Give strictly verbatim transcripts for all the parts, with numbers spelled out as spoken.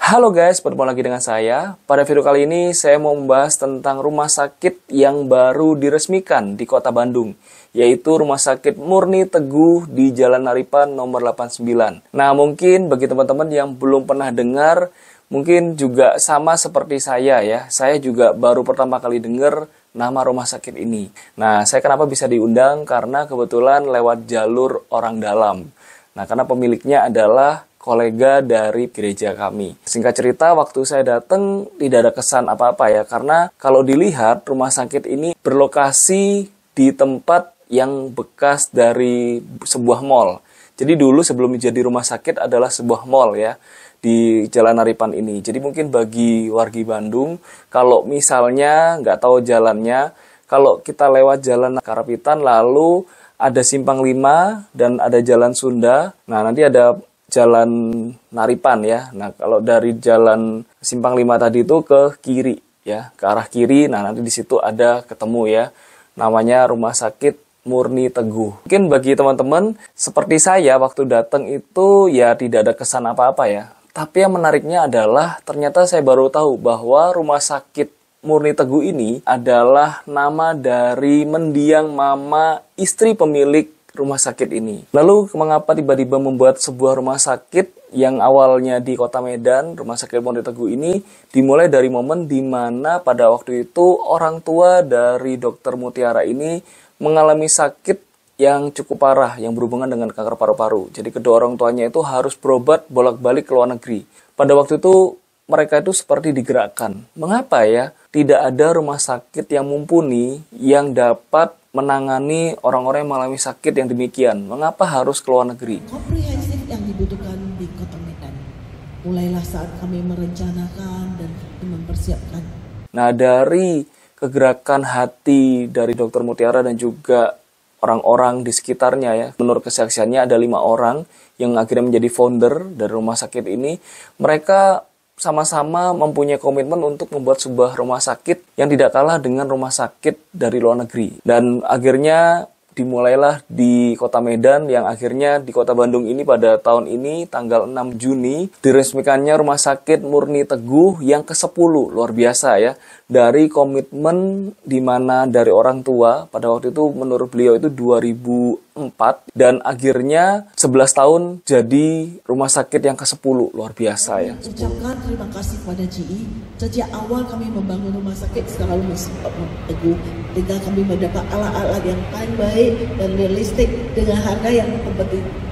Halo guys, bertemu lagi dengan saya. Pada video kali ini saya mau membahas tentang rumah sakit yang baru diresmikan di Kota Bandung, yaitu Rumah Sakit Murni Teguh di Jalan Naripan nomor delapan puluh sembilan. Nah, mungkin bagi teman-teman yang belum pernah dengar, mungkin juga sama seperti saya ya. Saya juga baru pertama kali dengar nama rumah sakit ini. Nah, saya kenapa bisa diundang? Karena kebetulan lewat jalur orang dalam. Nah, karena pemiliknya adalah kolega dari gereja kami. Singkat cerita, waktu saya datang tidak ada kesan apa-apa ya, karena kalau dilihat rumah sakit ini berlokasi di tempat yang bekas dari sebuah mall. Jadi dulu sebelum menjadi rumah sakit adalah sebuah mall ya, di Jalan Naripan ini. Jadi mungkin bagi wargi Bandung, kalau misalnya nggak tahu jalannya, kalau kita lewat Jalan Karapitan lalu ada Simpang lima dan ada Jalan Sunda, nah nanti ada Jalan Naripan ya. Nah, kalau dari Jalan Simpang lima tadi itu ke kiri ya, ke arah kiri. Nah, nanti di situ ada ketemu ya. Namanya Rumah Sakit Murni Teguh. Mungkin bagi teman-teman seperti saya waktu datang itu ya tidak ada kesan apa-apa ya. Tapi yang menariknya adalah ternyata saya baru tahu bahwa Rumah Sakit Murni Teguh ini adalah nama dari mendiang mama istri pemilik rumah sakit ini. Lalu mengapa tiba-tiba membuat sebuah rumah sakit yang awalnya di Kota Medan, Rumah Sakit Murni Teguh ini dimulai dari momen di mana pada waktu itu orang tua dari Dokter Mutiara ini mengalami sakit yang cukup parah yang berhubungan dengan kanker paru-paru. Jadi kedua orang tuanya itu harus berobat bolak-balik ke luar negeri. Pada waktu itu mereka itu seperti digerakkan. Mengapa ya tidak ada rumah sakit yang mumpuni yang dapat menangani orang-orang yang mengalami sakit yang demikian? Mengapa harus ke luar negeri? Komprehensif yang dibutuhkan di Kota Medan. Mulailah saat kami merencanakan dan mempersiapkan. Nah, dari kegerakan hati dari Dokter Mutiara dan juga orang-orang di sekitarnya ya, menurut kesaksiannya ada lima orang yang akhirnya menjadi founder dari rumah sakit ini. Mereka sama-sama mempunyai komitmen untuk membuat sebuah rumah sakit yang tidak kalah dengan rumah sakit dari luar negeri. Dan akhirnya dimulailah di Kota Medan, yang akhirnya di Kota Bandung ini pada tahun ini tanggal enam Juni diresmikannya Rumah Sakit Murni Teguh yang kesepuluh. Luar biasa ya. Dari komitmen di mana dari orang tua pada waktu itu menurut beliau itu dua ribu empat dan akhirnya sebelas tahun jadi rumah sakit yang kesepuluh. Luar biasa ya. Ucapkan terima kasih kepada G I. Sejak awal kami membangun rumah sakit selalu Teguh, hingga kami mendapat alat-alat yang paling baik dan realistik dengan harga yang kompetitif.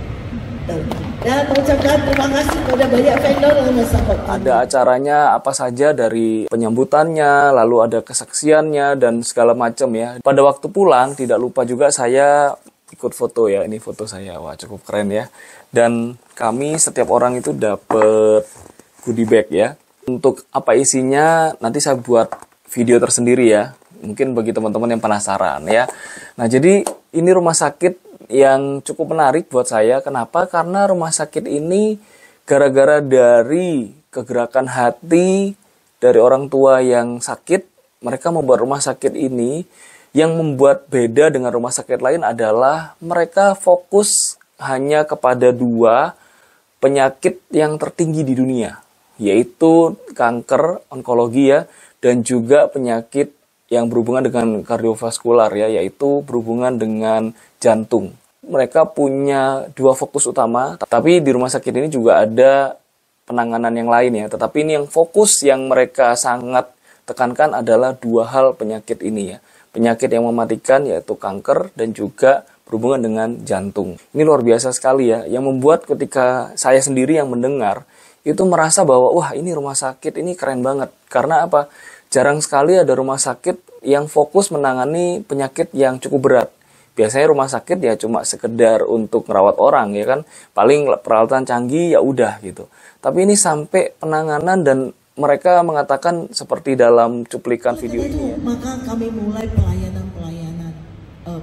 Dan mengucapkan terima kasih kepada banyak vendor yang mensupport. Ada acaranya apa saja, dari penyambutannya, lalu ada kesaksiannya dan segala macam ya. Pada waktu pulang tidak lupa juga saya ikut foto ya. Ini foto saya, wah cukup keren ya. Dan kami setiap orang itu dapat goodie bag ya. Untuk apa isinya nanti saya buat video tersendiri ya. Mungkin bagi teman-teman yang penasaran ya. Nah, jadi ini rumah sakit yang cukup menarik buat saya. Kenapa? Karena rumah sakit ini gara-gara dari kegerakan hati dari orang tua yang sakit, mereka membuat rumah sakit ini. Yang membuat beda dengan rumah sakit lain adalah mereka fokus hanya kepada dua penyakit yang tertinggi di dunia, yaitu kanker, onkologi ya, dan juga penyakit yang berhubungan dengan kardiovaskular ya, yaitu berhubungan dengan jantung. Mereka punya dua fokus utama, tapi di rumah sakit ini juga ada penanganan yang lain ya. Tetapi ini yang fokus yang mereka sangat tekankan adalah dua hal penyakit ini ya. Penyakit yang mematikan yaitu kanker dan juga berhubungan dengan jantung. Ini luar biasa sekali ya, yang membuat ketika saya sendiri yang mendengar itu merasa bahwa wah ini rumah sakit ini keren banget. Karena apa? Jarang sekali ada rumah sakit yang fokus menangani penyakit yang cukup berat. Biasanya rumah sakit ya cuma sekedar untuk merawat orang ya kan, paling peralatan canggih ya udah gitu. Tapi ini sampai penanganan dan mereka mengatakan seperti dalam cuplikan video ini ya. Maka kami mulai pelayanan-pelayanan. Uh,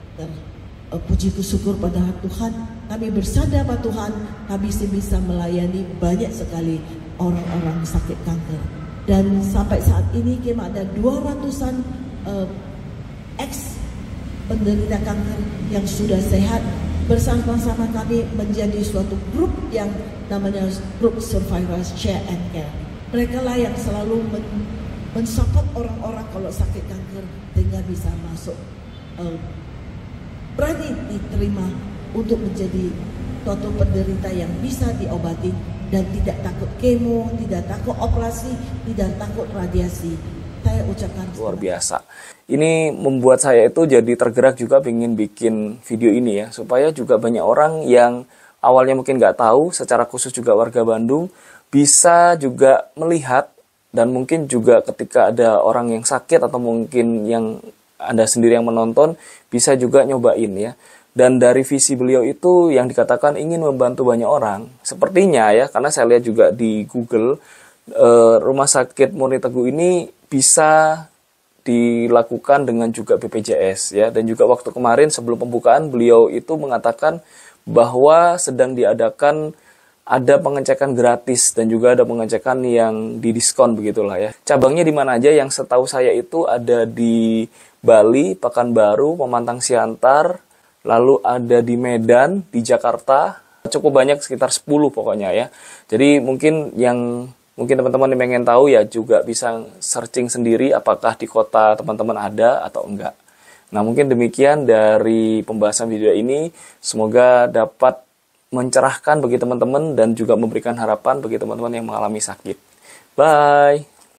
uh, puji syukur pada Tuhan, kami bersadar pada Tuhan, kami bisa melayani banyak sekali orang-orang sakit kanker. Dan sampai saat ini kami ada dua ratusan uh, ex penderita kanker yang sudah sehat bersama-sama kami menjadi suatu grup yang namanya grup Survivors Share and Care. Mereka lah yang selalu men mensupport orang-orang kalau sakit kanker sehingga bisa masuk, uh, berani diterima untuk menjadi suatu penderita yang bisa diobati dan tidak takut kemo, tidak takut operasi, tidak takut radiasi. Saya ucapkan luar biasa. Ini membuat saya itu jadi tergerak juga pengen bikin video ini ya, supaya juga banyak orang yang awalnya mungkin nggak tahu, secara khusus juga warga Bandung, bisa juga melihat, dan mungkin juga ketika ada orang yang sakit atau mungkin yang Anda sendiri yang menonton, bisa juga nyobain ya. Dan dari visi beliau itu yang dikatakan ingin membantu banyak orang, sepertinya ya, karena saya lihat juga di Google, eh, Rumah Sakit Murni Teguh ini bisa dilakukan dengan juga B P J S ya. Dan juga waktu kemarin sebelum pembukaan beliau itu mengatakan bahwa sedang diadakan ada pengecekan gratis dan juga ada pengecekan yang didiskon begitulah ya. Cabangnya di mana aja? Yang setahu saya itu ada di Bali, Pekanbaru, Pemantang Siantar, lalu ada di Medan, di Jakarta, cukup banyak, sekitar sepuluh pokoknya ya. Jadi mungkin yang mungkin teman-teman yang pengen tahu ya juga bisa searching sendiri apakah di kota teman-teman ada atau enggak. Nah, mungkin demikian dari pembahasan video ini. Semoga dapat mencerahkan bagi teman-teman dan juga memberikan harapan bagi teman-teman yang mengalami sakit. Bye!